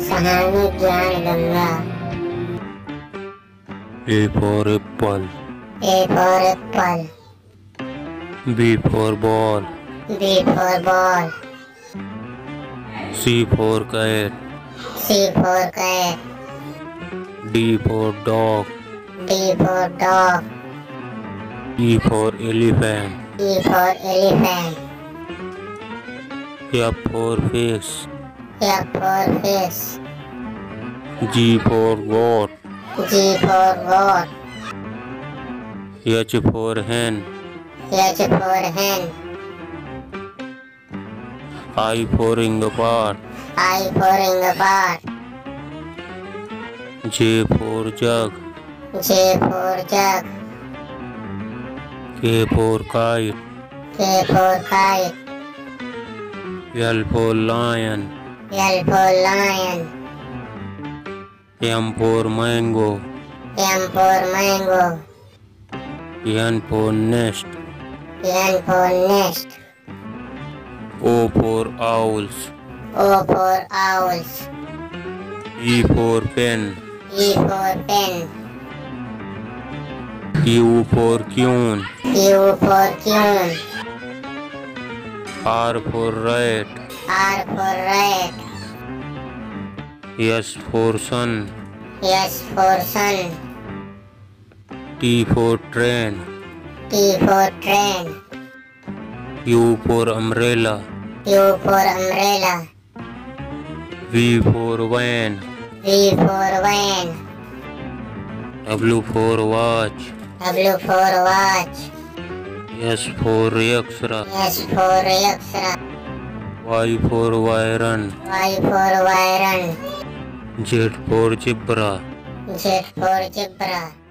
सहानी ज्ञान Ganga. A for apple. A for apple. B for ball. B for ball. C for cat. C for cat. D for dog. D for dog. E for elephant. E for elephant. F for fish. F for fish. G for goat. G for goat. H for hen. H for hen. I for inglepot. I for inglepot. J for jug. J for jug. K for kite. K for kite. L for lion. L for lion. M for mango. M for mango. N for nest. N for nest. O for owls. O for owls. P for pen. E for pen. Q for queen. Q for queen. R for rat. R for rat. S for sun. S for sun. T for train. T for train. U for umbrella. U for umbrella. V for van. V for van. W for watch. W for watch. S for Yaksra. S for Yaksra. Y for Vyran. Y for Vyran. Z for zebra. Z for zebra.